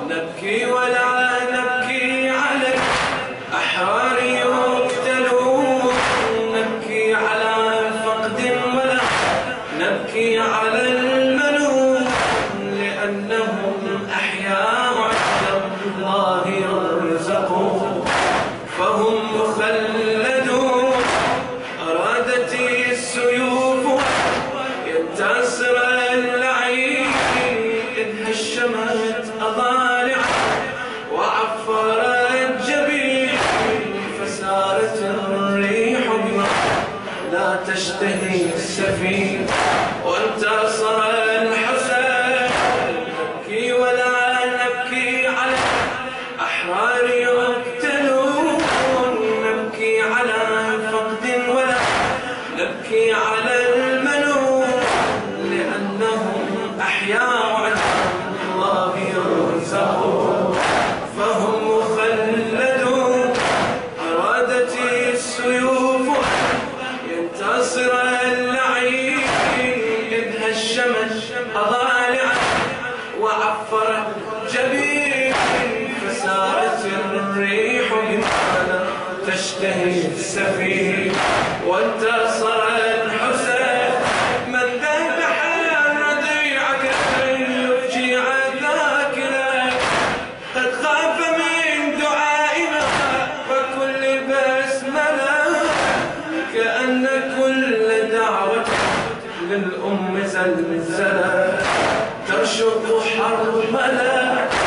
نبكي ولا نبكي على الأحرار يقتلون، نبكي على فقد ولا نبكي على المنون، لأنهم أحياء عند الله يرزقون فهم مخلدون. أرادت السيوف ينتصر اللعين، إذ هشمت أضالع وعفرت جبين، فسارت الريح بما لا تشتهي السفين، وانتصر الحسين. نبكي ولا نبكي على الأحرار يقتلون، نبكي على فقد ولا نبكي على المنون، لأنهم أحياء عند الله يرزقون فهم مخلدون. أرادت السيوف ينتصر اللعين، إذ هشمت أضالع وعفرت جبين، فسارت الريح بما لا تشتهي السفين، وانتصر الحسين. من ذبح الرضيع كفر يفجع ذاكرا، قد خاف من دعائنا فكل بسملة، كأن كل دعوة للأم زلزلة ترشق حرملة.